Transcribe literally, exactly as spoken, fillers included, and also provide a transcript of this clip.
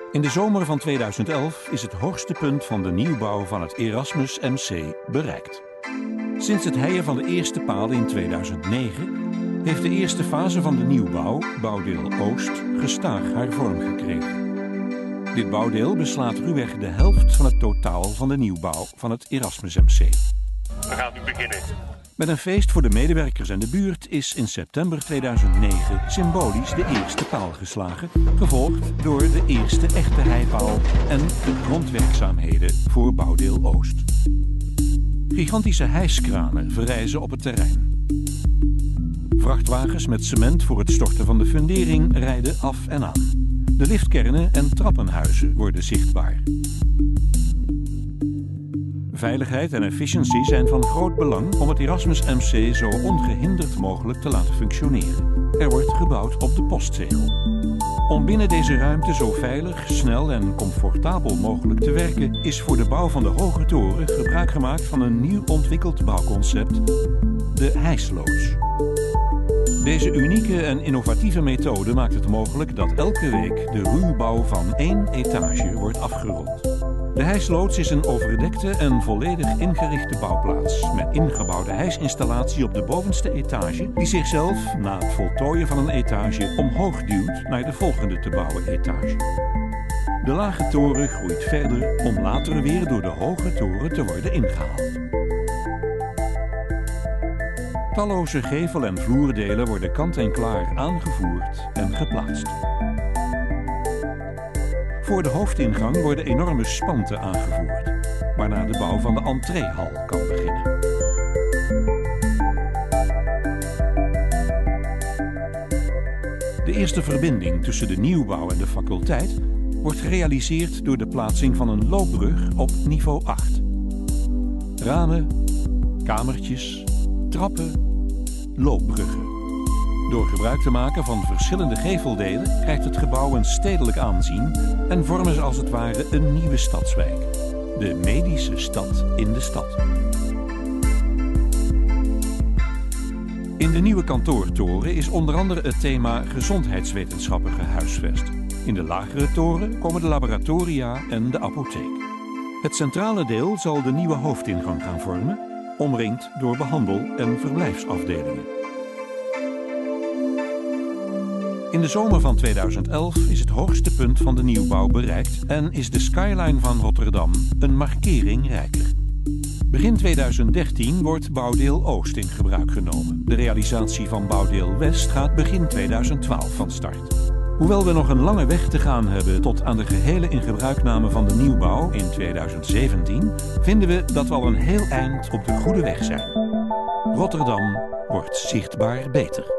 In de zomer van tweeduizend elf is het hoogste punt van de nieuwbouw van het Erasmus M C bereikt. Sinds het heien van de eerste palen in tweeduizend negen heeft de eerste fase van de nieuwbouw, bouwdeel Oost, gestaag haar vorm gekregen. Dit bouwdeel beslaat ruwweg de helft van het totaal van de nieuwbouw van het Erasmus M C. We gaan nu beginnen. Met een feest voor de medewerkers en de buurt is in september tweeduizend negen symbolisch de eerste paal geslagen, gevolgd door de eerste echte heipaal en de grondwerkzaamheden voor bouwdeel Oost. Gigantische hijskranen verrijzen op het terrein. Vrachtwagens met cement voor het storten van de fundering rijden af en aan. De liftkernen en trappenhuizen worden zichtbaar. Veiligheid en efficiëntie zijn van groot belang om het Erasmus M C zo ongehinderd mogelijk te laten functioneren. Er wordt gebouwd op de postzegel. Om binnen deze ruimte zo veilig, snel en comfortabel mogelijk te werken, is voor de bouw van de Hoge Toren gebruik gemaakt van een nieuw ontwikkeld bouwconcept, de hijsloods. Deze unieke en innovatieve methode maakt het mogelijk dat elke week de ruwbouw van één etage wordt afgerond. De hijsloods is een overdekte en volledig ingerichte bouwplaats met ingebouwde hijsinstallatie op de bovenste etage die zichzelf na het voltooien van een etage omhoog duwt naar de volgende te bouwen etage. De lage toren groeit verder om later weer door de hoge toren te worden ingehaald. Talloze gevel- en vloerdelen worden kant-en-klaar aangevoerd en geplaatst. Voor de hoofdingang worden enorme spanten aangevoerd, waarna de bouw van de entreehal kan beginnen. De eerste verbinding tussen de nieuwbouw en de faculteit wordt gerealiseerd door de plaatsing van een loopbrug op niveau acht. Ramen, kamertjes, trappen, loopbruggen. Door gebruik te maken van verschillende geveldelen krijgt het gebouw een stedelijk aanzien en vormen ze als het ware een nieuwe stadswijk. De medische stad in de stad. In de nieuwe kantoortoren is onder andere het thema gezondheidswetenschappen gehuisvest. In de lagere toren komen de laboratoria en de apotheek. Het centrale deel zal de nieuwe hoofdingang gaan vormen, omringd door behandel- en verblijfsafdelingen. In de zomer van tweeduizend elf is het hoogste punt van de nieuwbouw bereikt en is de skyline van Rotterdam een markering rijker. Begin tweeduizend dertien wordt bouwdeel Oost in gebruik genomen. De realisatie van bouwdeel West gaat begin tweeduizend twaalf van start. Hoewel we nog een lange weg te gaan hebben tot aan de gehele ingebruikname van de nieuwbouw in tweeduizend zeventien, vinden we dat we al een heel eind op de goede weg zijn. Rotterdam wordt zichtbaar beter.